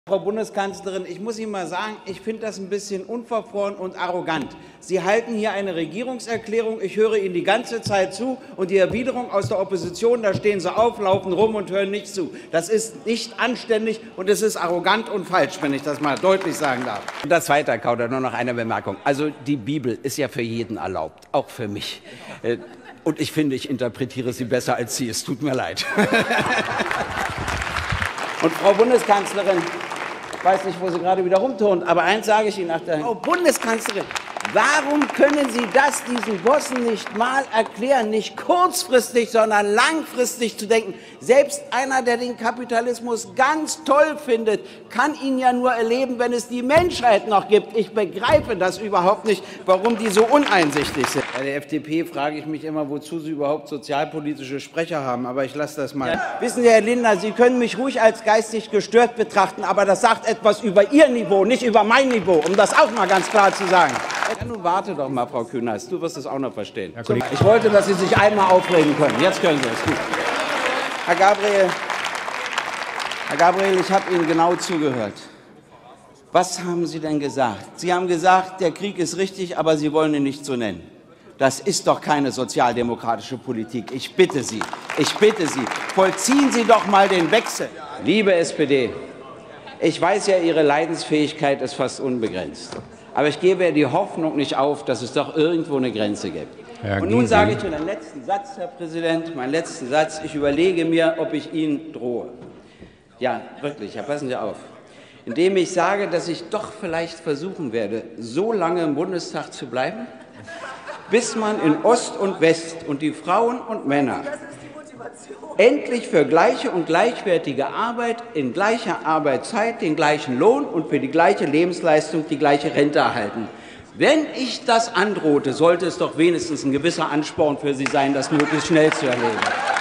Frau Bundeskanzlerin, ich muss Ihnen mal sagen, ich finde das ein bisschen unverfroren und arrogant. Sie halten hier eine Regierungserklärung, ich höre Ihnen die ganze Zeit zu, und die Erwiderung aus der Opposition, da stehen Sie auf, laufen rum und hören nicht zu. Das ist nicht anständig und es ist arrogant und falsch, wenn ich das mal deutlich sagen darf. Und das Zweite, Herr Kauder, nur noch eine Bemerkung. Also die Bibel ist ja für jeden erlaubt, auch für mich. Und ich finde, ich interpretiere sie besser als Sie. Es tut mir leid. Und Frau Bundeskanzlerin, ich weiß nicht, wo Sie gerade wieder rumturnt, aber eins sage ich Ihnen nach der Frau Bundeskanzlerin, warum können Sie das diesen Bossen nicht mal erklären, nicht kurzfristig, sondern langfristig zu denken? Selbst einer, der den Kapitalismus ganz toll findet, kann ihn ja nur erleben, wenn es die Menschheit noch gibt. Ich begreife das überhaupt nicht, warum die so uneinsichtig sind. Bei der FDP frage ich mich immer, wozu sie überhaupt sozialpolitische Sprecher haben, aber ich lasse das mal. Ja. Wissen Sie, Herr Lindner, Sie können mich ruhig als geistig gestört betrachten, aber das sagt etwas über Ihr Niveau, nicht über mein Niveau, um das auch mal ganz klar zu sagen. Ja, nun warte doch mal, Frau Künast, du wirst es auch noch verstehen. Ich wollte, dass Sie sich einmal aufregen können. Jetzt können Sie es. Gut. Herr Gabriel, ich habe Ihnen genau zugehört. Was haben Sie denn gesagt? Sie haben gesagt, der Krieg ist richtig, aber Sie wollen ihn nicht so nennen. Das ist doch keine sozialdemokratische Politik. Ich bitte Sie, vollziehen Sie doch mal den Wechsel. Liebe SPD, ich weiß ja, Ihre Leidensfähigkeit ist fast unbegrenzt. Aber ich gebe ja die Hoffnung nicht auf, dass es doch irgendwo eine Grenze gibt. Und nun sage ich zu den letzten Satz, Herr Präsident, meinen letzten Satz. Ich überlege mir, ob ich Ihnen drohe. Ja, wirklich, ja, passen Sie auf. Indem ich sage, dass ich doch vielleicht versuchen werde, so lange im Bundestag zu bleiben, bis man in Ost und West und die Frauen und Männer endlich für gleiche und gleichwertige Arbeit in gleicher Arbeitszeit den gleichen Lohn und für die gleiche Lebensleistung die gleiche Rente erhalten. Wenn ich das androhte, sollte es doch wenigstens ein gewisser Ansporn für Sie sein, das möglichst schnell zu erledigen.